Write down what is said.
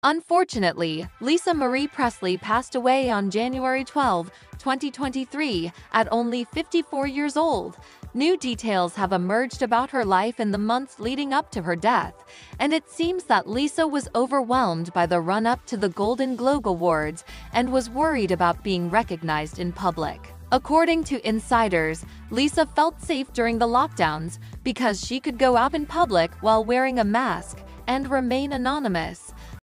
Unfortunately, Lisa Marie Presley passed away on January 12, 2023, at only 54 years old. New details have emerged about her life in the months leading up to her death, and it seems that Lisa was overwhelmed by the run-up to the Golden Globe Awards and was worried about being recognized in public. According to insiders, Lisa felt safe during the lockdowns because she could go out in public while wearing a mask and remain anonymous.